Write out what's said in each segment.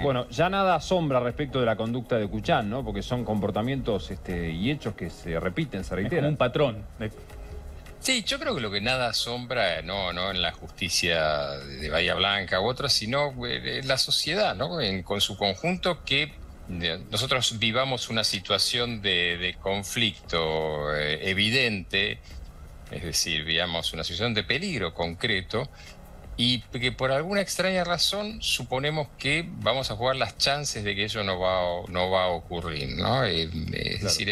Bueno, ya nada asombra respecto de la conducta de Kuchan, ¿no? Porque son comportamientos y hechos que se repiten, se Es como reiteran. un patrón. Sí, yo creo que lo que nada asombra, no en la justicia de Bahía Blanca u otras, sino en la sociedad, ¿no? Con su conjunto, que nosotros vivamos una situación de conflicto evidente, es decir, vivamos una situación de peligro concreto, y que por alguna extraña razón suponemos que vamos a jugar las chances de que eso no va a ocurrir, ¿no? Es decir,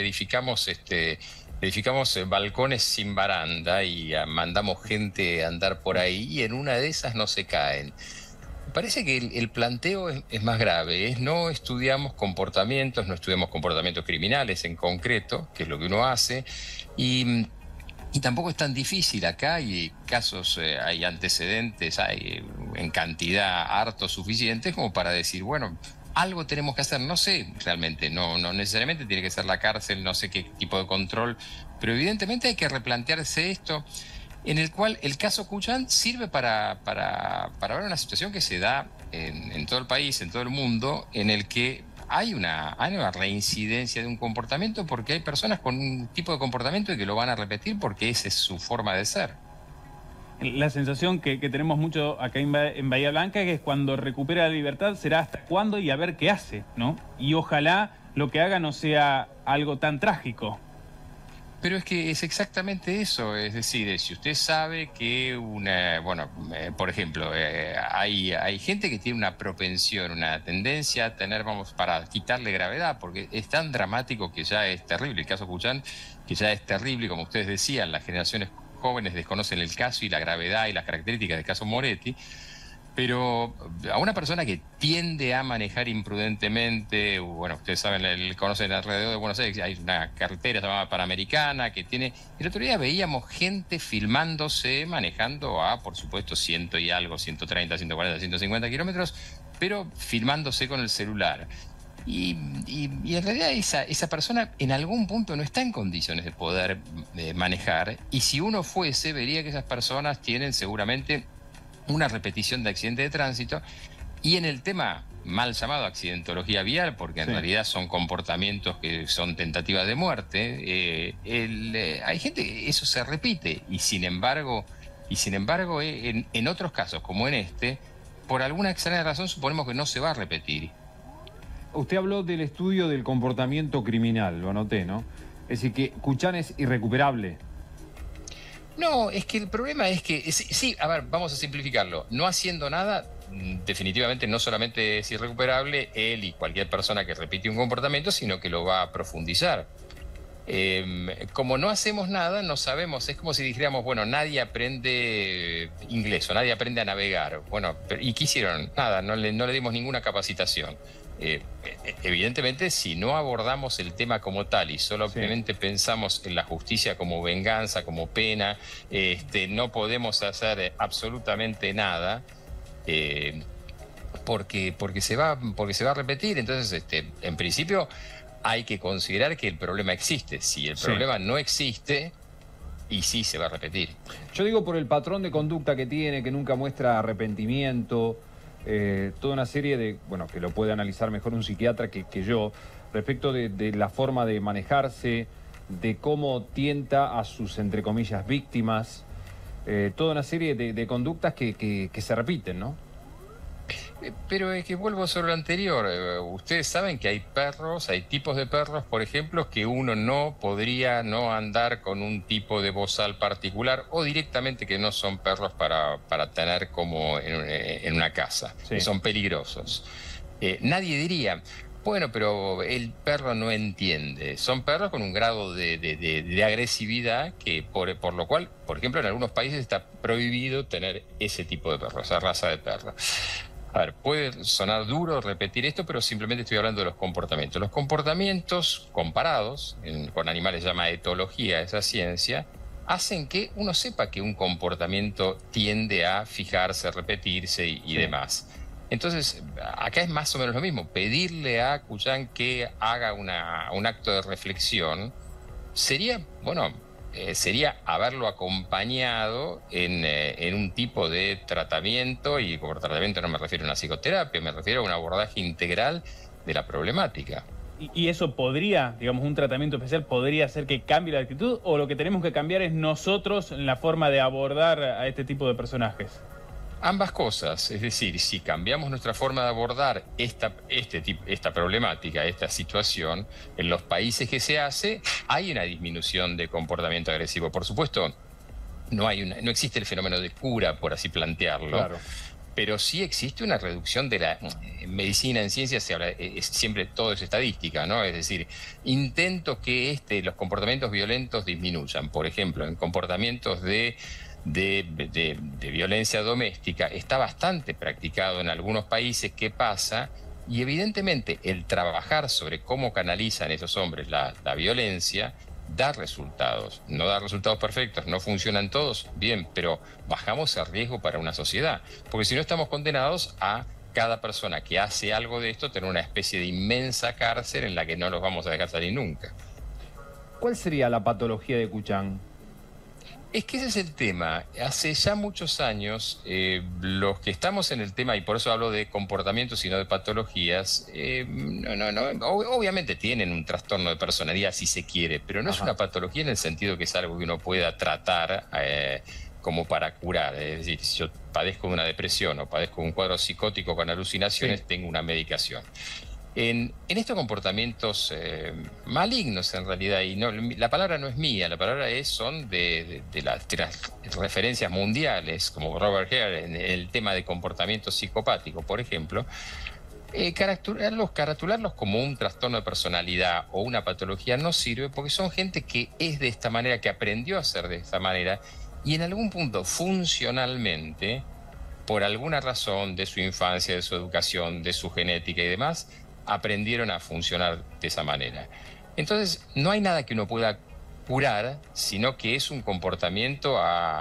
edificamos balcones sin baranda y mandamos gente a andar por ahí y en una de esas no se caen. Me parece que el planteo es más grave, no estudiamos comportamientos, no estudiamos comportamientos criminales en concreto, que es lo que uno hace, y tampoco es tan difícil. Acá hay casos, hay antecedentes, hay en cantidad harto suficientes como para decir, bueno, algo tenemos que hacer. No sé realmente, no necesariamente tiene que ser la cárcel, no sé qué tipo de control, pero evidentemente hay que replantearse esto, en el cual el caso Kuchan sirve para ver una situación que se da en todo el país, en todo el mundo, en el que hay una reincidencia de un comportamiento porque hay personas con un tipo de comportamiento y que lo van a repetir porque esa es su forma de ser. La sensación que tenemos mucho acá en Bahía Blanca es que cuando recupera la libertad será hasta cuándo y a ver qué hace, ¿no? Y ojalá lo que haga no sea algo tan trágico. Pero es que es exactamente eso, es decir, si usted sabe que por ejemplo, hay gente que tiene una propensión, una tendencia a tener, para quitarle gravedad, porque es tan dramático que ya es terrible. El caso Kuchan, que ya es terrible, como ustedes decían, las generaciones jóvenes desconocen el caso y la gravedad y las características del caso Moretti. Pero a una persona que tiende a manejar imprudentemente, bueno, ustedes saben, conocen alrededor de Buenos Aires, hay una carretera llamada Panamericana que tiene... El otro día veíamos gente filmándose, manejando a, por supuesto, 100 y algo, 130, 140, 150 kilómetros, pero filmándose con el celular. Y en realidad esa persona en algún punto no está en condiciones de poder manejar, y si uno fuese, vería que esas personas tienen seguramente una repetición de accidentes de tránsito, y en el tema mal llamado accidentología vial, porque en realidad son comportamientos que son tentativas de muerte, hay gente, eso se repite, y sin embargo en otros casos, como en este, por alguna extraña razón suponemos que no se va a repetir. Usted habló del estudio del comportamiento criminal, lo anoté, ¿no? Es decir, que Kuchan es irrecuperable. No, es que el problema es que, sí, a ver, vamos a simplificarlo. No haciendo nada, definitivamente no solamente es irrecuperable él y cualquier persona que repite un comportamiento, sino que lo va a profundizar. Como no hacemos nada, no sabemos, es como si dijéramos, bueno, nadie aprende inglés o nadie aprende a navegar. Bueno, ¿y qué hicieron? Nada, no le dimos ninguna capacitación. Evidentemente, si no abordamos el tema como tal y solamente pensamos en la justicia como venganza, como pena, no podemos hacer absolutamente nada, porque se va a repetir. Entonces, en principio, hay que considerar que el problema existe. Si el problema no existe, y sí se va a repetir. Yo digo por el patrón de conducta que tiene, que nunca muestra arrepentimiento, toda una serie de, bueno, que lo puede analizar mejor un psiquiatra que yo, respecto de la forma de manejarse, de cómo tienta a sus, entre comillas, víctimas, toda una serie de conductas que se repiten, ¿no? Pero es que vuelvo sobre lo anterior. Ustedes saben que hay perros, hay tipos de perros, por ejemplo, que uno no podría no andar con un tipo de bozal particular, o directamente que no son perros para tener como en una casa, que son peligrosos. Nadie diría, bueno, pero el perro no entiende. Son perros con un grado de agresividad que por lo cual, por ejemplo, en algunos países está prohibido tener ese tipo de perros, esa raza de perros. A ver, puede sonar duro repetir esto, pero simplemente estoy hablando de los comportamientos. Los comportamientos comparados, con animales se llama etología, esa ciencia, hacen que uno sepa que un comportamiento tiende a fijarse, repetirse y demás. Entonces, acá es más o menos lo mismo. Pedirle a Kuchan que haga un acto de reflexión sería, bueno, sería haberlo acompañado en un tipo de tratamiento, y por tratamiento no me refiero a una psicoterapia, me refiero a un abordaje integral de la problemática. ¿Y eso podría, digamos, un tratamiento especial podría hacer que cambie la actitud, o lo que tenemos que cambiar es nosotros en la forma de abordar a este tipo de personajes? Ambas cosas, es decir, si cambiamos nuestra forma de abordar esta problemática, esta situación, en los países que se hace, hay una disminución de comportamiento agresivo. Por supuesto, no existe el fenómeno de cura, por así plantearlo. Claro. Pero sí existe una reducción de la medicina, en ciencia se habla, siempre todo es estadística, ¿no? Es decir, intento que los comportamientos violentos disminuyan. Por ejemplo, en comportamientos de violencia doméstica está bastante practicado en algunos países. ¿Qué pasa? Y evidentemente el trabajar sobre cómo canalizan esos hombres la violencia da resultados. No da resultados perfectos, no funcionan todos, bien, pero bajamos el riesgo para una sociedad. Porque si no, estamos condenados a cada persona que hace algo de esto tener una especie de inmensa cárcel en la que no los vamos a dejar salir nunca. ¿Cuál sería la patología de Kuchan? Es que ese es el tema. Hace ya muchos años, los que estamos en el tema, y por eso hablo de comportamientos y no de patologías, obviamente tienen un trastorno de personalidad si se quiere, pero no es una patología en el sentido que es algo que uno pueda tratar como para curar. Es decir, si yo padezco de una depresión o padezco de un cuadro psicótico con alucinaciones, tengo una medicación. En estos comportamientos malignos, en realidad, y la palabra no es mía, la palabra son de las referencias mundiales, como Robert Hare, en el tema de comportamiento psicopático, por ejemplo, caratularlos como un trastorno de personalidad o una patología no sirve, porque son gente que es de esta manera, que aprendió a ser de esta manera, y en algún punto, funcionalmente, por alguna razón de su infancia, de su educación, de su genética y demás, aprendieron a funcionar de esa manera. Entonces, no hay nada que uno pueda curar, sino que es un comportamiento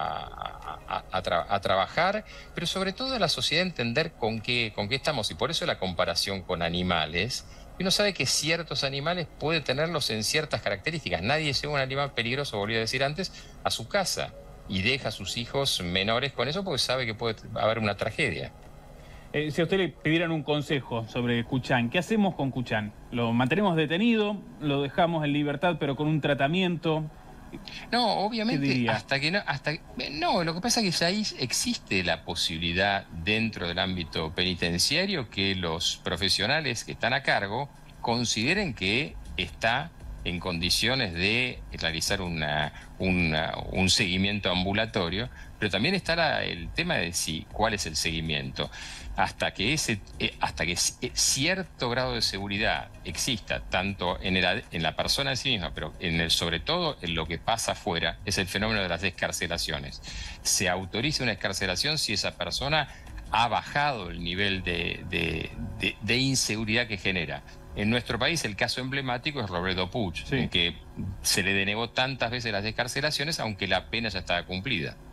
a trabajar, pero sobre todo a la sociedad entender con qué estamos, y por eso la comparación con animales. Uno sabe que ciertos animales puede tenerlos en ciertas características. Nadie lleva un animal peligroso, volví a decir antes, a su casa y deja a sus hijos menores con eso porque sabe que puede haber una tragedia. Si a usted le pidieran un consejo sobre Kuchan, ¿qué hacemos con Kuchan? ¿Lo mantenemos detenido? ¿Lo dejamos en libertad pero con un tratamiento? No, obviamente, no, lo que pasa es que ahí existe la posibilidad dentro del ámbito penitenciario que los profesionales que están a cargo consideren que está en condiciones de realizar un seguimiento ambulatorio, pero también está el tema de cuál es el seguimiento. Hasta que cierto grado de seguridad exista, tanto en la persona en sí misma, pero sobre todo en lo que pasa afuera, es el fenómeno de las excarcelaciones. Se autoriza una excarcelación si esa persona ha bajado el nivel de inseguridad que genera. En nuestro país el caso emblemático es Robledo Puig, en que se le denegó tantas veces las excarcelaciones, aunque la pena ya estaba cumplida.